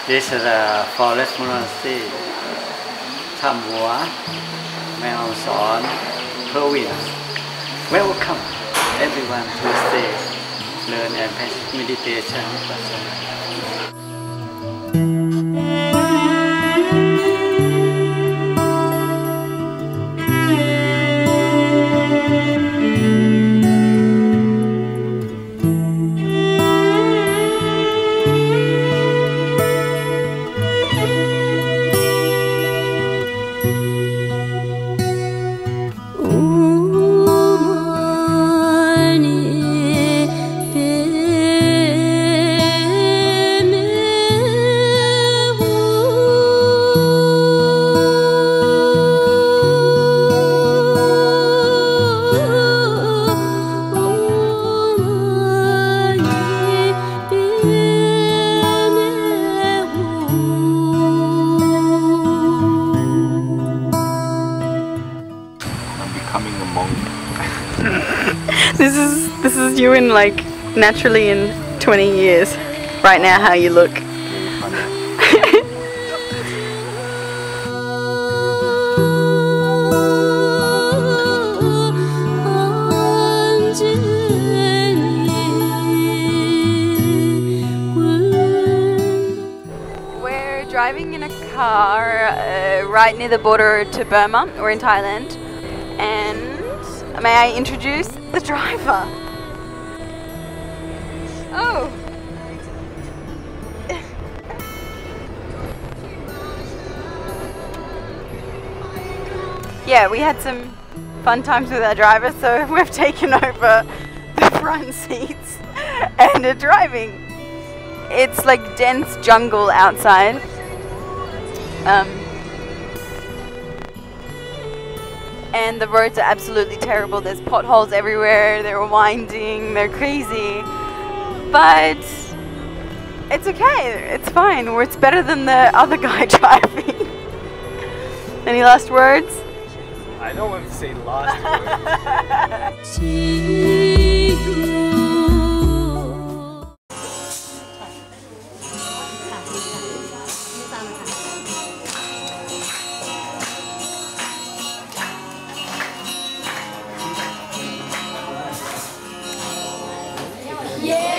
This is a forest monastery. Tamwa, Mel Son, province. Welcome everyone to stay, learn and practice meditation. Becoming a monk. This is you in like naturally in 20 years. Right now, how you look. We're driving in a car right near the border to Burma. We're in Thailand. And may I introduce the driver? Oh! Yeah, we had some fun times with our driver, so we've taken over the front seats and are driving. It's like dense jungle outside. And the roads are absolutely terrible. There's potholes everywhere, they're winding, they're crazy. But it's okay, it's fine. It's better than the other guy driving. Any last words? I don't want to say last words. Yeah.